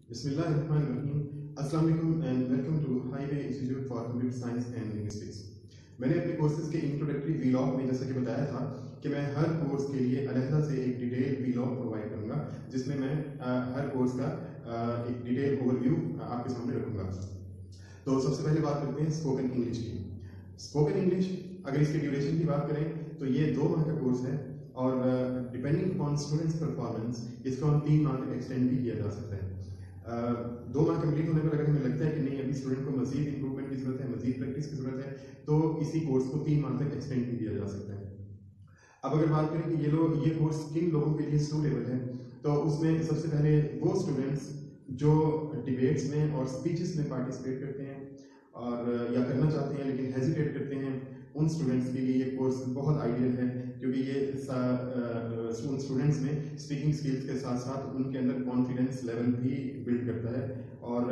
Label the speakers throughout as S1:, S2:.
S1: बिस्मिल्लाहिर्रहमानिर्रहीम। अस्सलाम वालेकुम and welcome to highway institute for computer science and linguistics. मैंने अपने कोर्सेज के इंट्रोडक्टरी वीलॉग में जैसा कि बताया था कि मैं हर कोर्स के लिए अलग से एक डिटेल वीलॉग प्रोवाइड करूंगा, जिसमें मैं हर कोर्स का एक डिटेल ओवरव्यू आपके सामने रखूंगा। तो सबसे पहले बात करते हैं स्पोकन इंग्लिश की। स्पोकन इंग्लिश, अगर इसके ड्यूरेशन की बात करें तो ये 2 माह का कोर्स है और डिपेंडिंग अपॉन स्टूडेंट्स परफॉर्मेंस इसको हम 3 माह तक एक्सटेंड भी किया जा सकता है। 2 माह कंप्लीट होने पर अगर हमें लगता है कि नहीं, अभी स्टूडेंट को मजीद इंप्रूवमेंट की जरूरत है, मजीद प्रैक्टिस की जरूरत है, तो इसी कोर्स को 3 माह तक एक्सटेंड भी किया जा सकता है। अब अगर बात करें कि ये कोर्स किन लोगों के लिए सूटेबल है, तो उसमें सबसे पहले वो स्टूडेंट्स जो डिबेट्स में और स्पीचेस में पार्टिसिपेट करते हैं और या करना चाहते हैं लेकिन हेजिटेट करते हैं, उन स्टूडेंट्स के लिए ये कोर्स बहुत आइडियल है, क्योंकि ये उन स्टूडेंट्स में स्पीकिंग स्किल्स के साथ साथ उनके अंदर कॉन्फिडेंस लेवल भी बिल्ड करता है और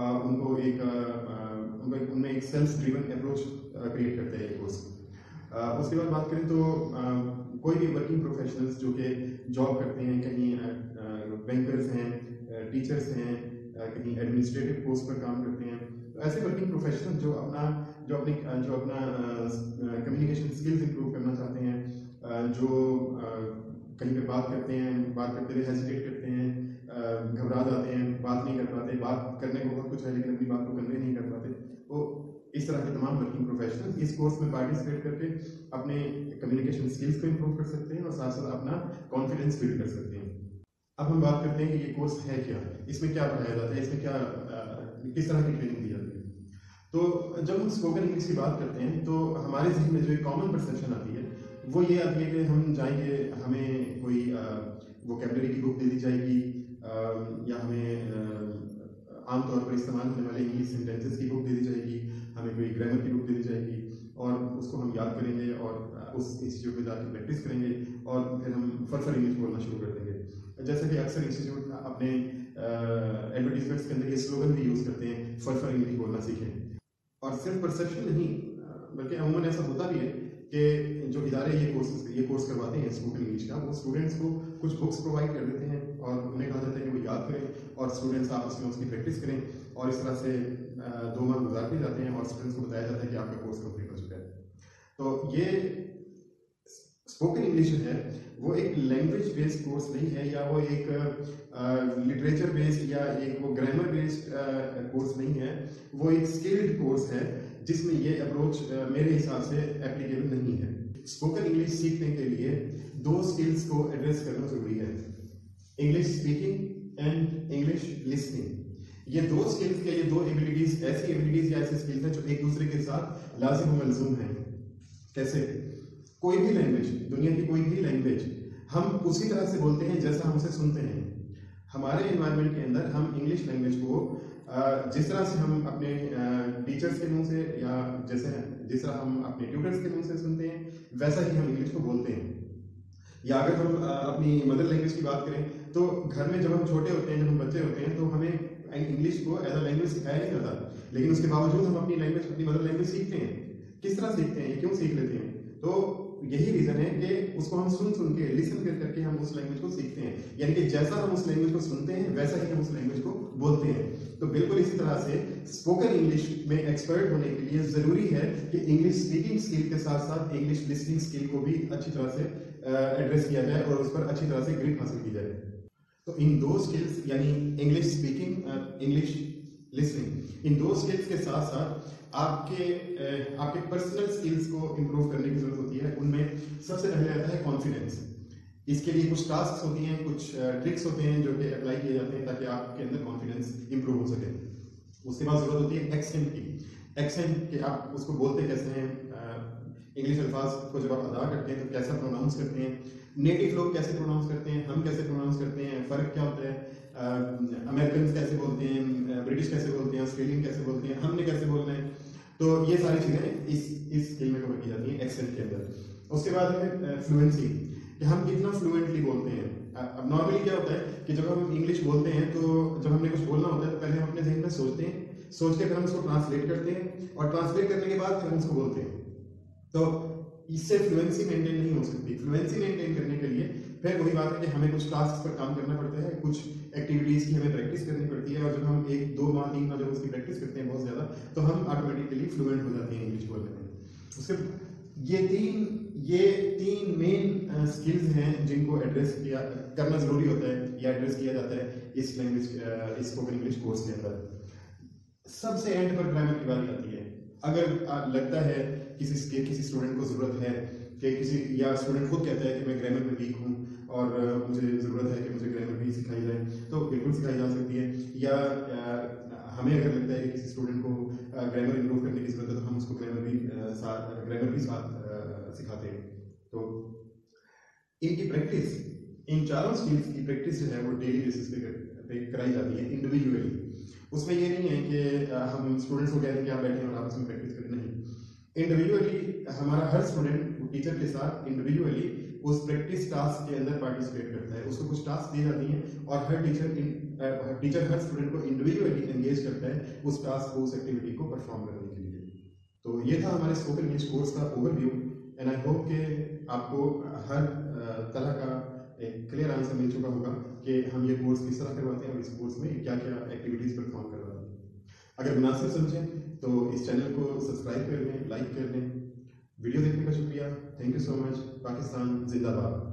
S1: उनमें एक सेल्फ ड्रिवन अप्रोच क्रिएट करता है ये कोर्स। उसके बाद बात करें तो कोई भी वर्किंग प्रोफेशनल्स जो कि जॉब करते हैं, कहीं बैंकर्स हैं, टीचर्स हैं, कहीं एडमिनिस्ट्रेटिव पोस्ट पर काम करते हैं, तो ऐसे वर्किंग प्रोफेशनल जो अपना कम्युनिकेशन स्किल्स इंप्रूव करना चाहते हैं, जो कहीं पे बात करते हुए हेजिटेट करते हैं, घबरा जाते हैं, बात नहीं कर पाते, बात करने को बहुत कुछ है लेकिन अपनी बात को कन्वे नहीं कर पाते, तो इस तरह के तमाम वर्किंग प्रोफेशनल इस कोर्स में पार्टिसिपेट करके अपने कम्युनिकेशन स्किल्स को इंप्रूव कर सकते हैं और साथ साथ अपना कॉन्फिडेंस बिल्ड कर सकते हैं। अब हम बात करते हैं कि ये कोर्स है क्या, इसमें क्या पढ़ाया जाता है, इसमें क्या किस तरह की ट्रेनिंग दी जाती है। तो जब हम स्पोकन इंग्लिश की बात करते हैं तो हमारे जहन में जो एक कॉमन परसेप्शन आती है वो ये आती है कि हम जाएंगे, हमें कोई वोकैबुलरी की बुक दे दी जाएगी या हमें आमतौर पर इस्तेमाल होने वाले इंग्लिश सेंटेंसेस की बुक दे दी जाएगी, हमें कोई ग्रामर की बुक दे दी जाएगी और उसको हम याद करेंगे और उस इंस्टीट्यूट में जाकर प्रैक्टिस करेंगे और फिर हम फरफर इंग्लिश बोलना शुरू कर देंगे। जैसा कि अक्सर इंस्टीट्यूट अपने एडवर्टीजमेंट्स के अंदर ये स्लोगन भी यूज़ करते हैं, फरफर इंग्लिश बोलना सीखें। और सिर्फ परसेप्शन नहीं, बल्कि अमूमन ऐसा होता भी है कि जो इदारे ये कोर्स करवाते हैं स्पोकन इंग्लिश का, वो स्टूडेंट्स को कुछ बुक्स प्रोवाइड कर देते हैं और उन्हें कहा जाता है कि वो याद करें और स्टूडेंट्स आपस में उसकी प्रैक्टिस करें और इस तरह से 2 माह गुजारते जाते हैं और स्टूडेंट्स को बताया जाता है कि आपका कोर्स कंप्लीट हो चुका है। तो ये स्पोकन इंग्लिश है वो एक लैंग्वेज बेस्ड कोर्स नहीं है, या वो एक लिटरेचर बेस्ड या एक वो ग्रामर बेस्ड कोर्स नहीं है, वो एक स्किल्ड कोर्स है जिसमें ये अप्रोच मेरे हिसाब से एप्लीकेबल नहीं है। स्पोकन इंग्लिश सीखने के लिए 2 स्किल्स को एड्रेस करना जरूरी है, English speaking and English listening. ये 2 स्किल्स या ये 2 एबिलिटीज ऐसी एबिलिटीज या ऐसे स्किल्स हैं जो एक दूसरे के साथ लाजिम व मलजूम हैं। कैसे? कोई भी लैंग्वेज, दुनिया की कोई भी लैंग्वेज हम उसी तरह से बोलते हैं जैसा हम उसे सुनते हैं। हमारे एनवायरनमेंट के अंदर हम इंग्लिश लैंग्वेज को जिस तरह से हम अपने टीचर्स के मुंह से या जिस तरह हम अपने ट्यूटर्स के मुंह से सुनते हैं, वैसा ही हम इंग्लिश को बोलते हैं। या अगर हम अपनी मदर लैंग्वेज की बात करें तो घर में जब हम छोटे होते हैं, जब हम बच्चे होते हैं, तो हमें इंग्लिश को एज अ लैंग्वेज सिखाया नहीं जाता, लेकिन उसके बावजूद हम अपनी मदर लैंग्वेज सीखते हैं। किस तरह सीखते हैं, क्यों सीख लेते हैं? तो यही रीजन है कि उसको हम सुन के लिसन करके हम उस लैंग्वेज को सीखते हैं, यानी कि जैसा हम उस लैंग्वेज को सुनते हैं वैसा ही हम उस लैंग्वेज को बोलते हैं। तो बिल्कुल इसी तरह से स्पोकन इंग्लिश में एक्सपर्ट होने के लिए जरूरी है कि इंग्लिश स्पीकिंग स्किल के साथ साथ इंग्लिश लिसनिंग स्किल को भी अच्छी तरह से एड्रेस किया जाए और उस पर अच्छी तरह से ग्रिप हासिल की जाए। तो इन 2 स्किल्स यानी इंग्लिश स्पीकिंग, इंग्लिश लिसनिंग, इन 2 स्किल्स के साथ साथ आपके पर्सनल स्किल्स को इंप्रूव करने की जरूरत होती है। उनमें सबसे पहले आता है कॉन्फिडेंस। इसके लिए कुछ टास्क होती हैं, कुछ ट्रिक्स होते हैं जो कि अप्लाई किए जाते हैं ताकि आपके अंदर कॉन्फिडेंस इंप्रूव हो सके। उसके बाद जरूरत होती है एक्सेंट की। एक्सेंट के आप उसको बोलते कैसे हैं, इंग्लिश अल्फाज को जब आप अदा करते हैं तो कैसा प्रोनाउंस करते हैं, नेटिव लोग कैसे प्रोनाउंस करते हैं, हम कैसे प्रोनाउंस करते हैं, फ़र्क क्या होता है, अमेरिकन कैसे बोलते हैं, ब्रिटिश कैसे बोलते हैं, ऑस्ट्रेलियन कैसे बोलते हैं, हमने कैसे बोलना है। तो ये सारी चीज़ें इस स्किल में कवर की जाती हैं एक्सेंट के अंदर। उसके बाद है फ्लुएंसी, कि हम कितना फ्लुएंटली बोलते हैं। अब नॉर्मली क्या होता है कि जब हम इंग्लिश बोलते हैं तो जब हमने कुछ बोलना होता है तो पहले हम अपने जहन में सोचते हैं, सोच के फिर हम उसको ट्रांसलेट करते हैं और ट्रांसलेट करने के बाद फिर हम उसको बोलते हैं। तो इससे फ्लुएंसी मेंटेन नहीं हो सकती। फ्लुएंसी मेंटेन करने के लिए फिर वही बात है कि हमें कुछ टास्क पर काम करना पड़ता है, कुछ एक्टिविटीज़ की हमें प्रैक्टिस करनी पड़ती है, और जब हम 1 2 माह 3 माह जब उसकी प्रैक्टिस करते हैं बहुत ज़्यादा, तो हम ऑटोमेटिकली फ्लुएंट हो जाते हैं इंग्लिश बोलने में। उसके ये तीन मेन स्किल्स हैं जिनको एड्रेस किया करना ज़रूरी होता है या एड्रेस किया जाता है इस लैंग्वेज इस स्पोकन इंग्लिश कोर्स के अंदर। सबसे एंड पर ग्रामर की बारी आती है। अगर लगता है किसी स्टूडेंट को ज़रूरत है कि या स्टूडेंट खुद कहता है कि मैं ग्रामर में वीक हूँ और मुझे ज़रूरत है कि मुझे ग्रामर भी सिखाई जाए, तो बिल्कुल सिखाई जा सकती है। या हमें अगर लगता है कि किसी स्टूडेंट को ग्रामर इंप्रूव करने की ज़रूरत है, तो हम उसको ग्रामर भी साथ सिखाते हैं। तो इनकी प्रैक्टिस, इन चारों स्किल्स की प्रैक्टिस जो है वो डेली बेसिस पे कराई जाती है इंडिविजुअली। उसमें ये नहीं है कि हम स्टूडेंट्स को कह रहे हैं कि आप बैठे और आपस में प्रैक्टिस करें, नहीं। इंडिविजुअली हमारा हर स्टूडेंट टीचर के साथ इंडिविजुअली उस प्रैक्टिस टास्क के अंदर पार्टिसिपेट करता है। उसको कुछ टास्क दी जाती हैं और हर टीचर हर स्टूडेंट को इंडिविजुअली एंगेज करता है उस टास्क को, उस एक्टिविटी को परफॉर्म करने के लिए। तो ये था हमारे स्पोकन इंग्लिश कोर्स का ओवरव्यू, एंड आई होप कि आपको हर तरह का एक क्लियर आंसर मिल चुका होगा कि हम ये कोर्स किस तरह करवाते हैं और इस कोर्स में क्या क्या एक्टिविटीज़ परफॉर्म करवाते हैं। अगर मुनासिब समझें तो इस चैनल को सब्सक्राइब कर लें, लाइक कर लें। वीडियो देखने का शुक्रिया। Thank you so much. Pakistan जिंदाबाद।